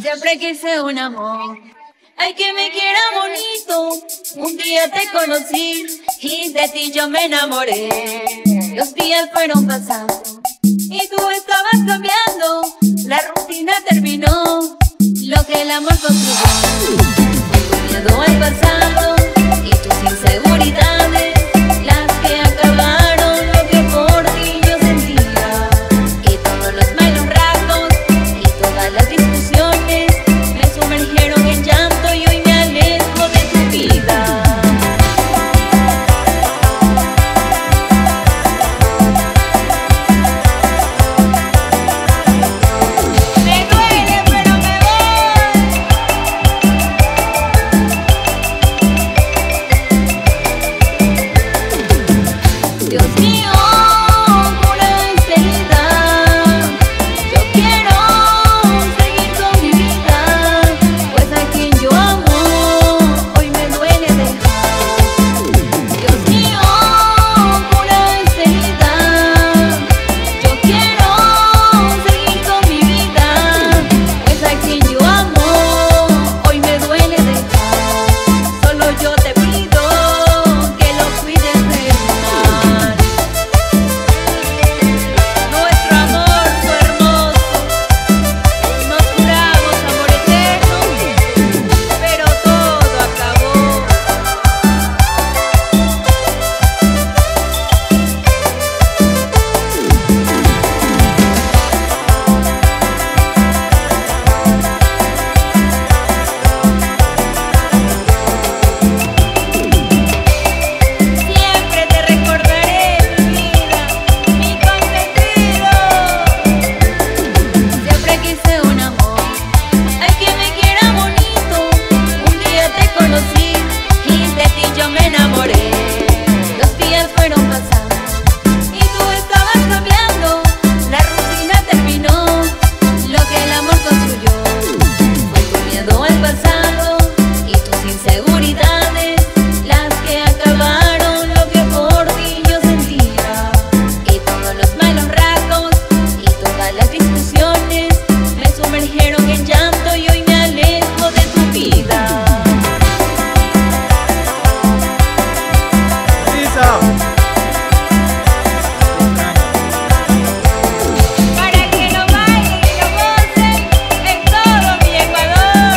Siempre quise un amor, ay que me quiera bonito. Un día te conocí y de ti yo me enamoré. Los días fueron pasando y tú estabas cambiando. La rutina terminó, lo que el amor construyó. Tu miedo al pasado y tus inseguridades, las que acabaron lo que por ti yo sentía. Y todos los malos ratos y todas las discusiones me sumergieron en llanto y hoy me alejo de tu vida. Me duele pero me voy. Dios mío, cura esta herida. Yo quiero seguir con mi vida, pues a quien yo amo hoy me duele dejar. Dios mío, cura esta herida. Yo quiero seguir con mi vida, pues a quien yo amo hoy me duele dejar. Solo yo te pido que lo cuides de mar. Nuestro amor fue hermoso, nos juramos amor eterno, pero todo acabó. Siempre te recordaré, mi vida, mi consentido. Siempre quise un amor, ay que me quiera bonito. Un día te conocí y de ti yo me enamoré. Los días fueron pasando y tú estabas cambiando. La rutina terminó, lo que el amor construyó. Fue tu miedo al pasado y tus inseguridades, las que acabaron lo que por ti yo sentía. Y todos los malos ratos y todas las discusiones me sumergieron en llanto y hoy me alejo de tu vida. Para que lo bailen y lo gocen en todo mi Ecuador.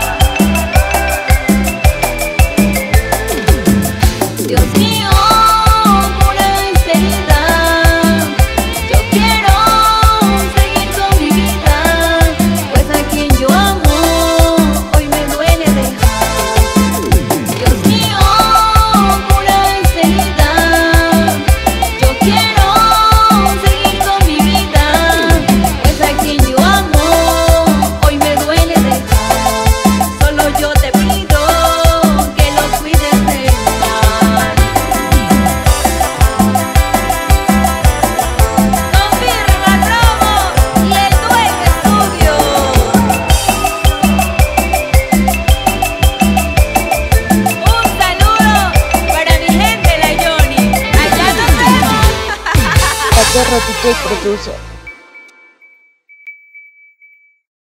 Dios mío, cura esta herida. Yo quiero seguir con mi vida, pues a quien yo amo hoy me duele dejar. Dios mío, cura esta herida. Yo quiero seguir con mi vida, pues a quien yo amo hoy me duele dejar. Solo yo te pido que lo cuides de mar. Confirma Romo y el Dueño Estudio. Un saludo para mi gente, la Johnny. Allá nos vemos. Cachorro DJ Producer.